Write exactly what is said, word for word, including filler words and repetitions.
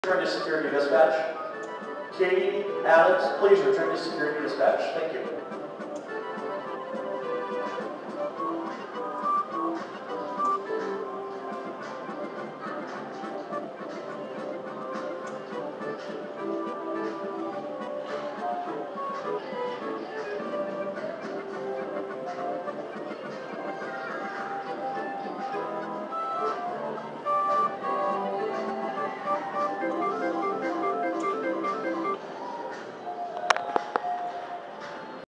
Return to security dispatch. Katie, Alex, please return to security dispatch. Thank you.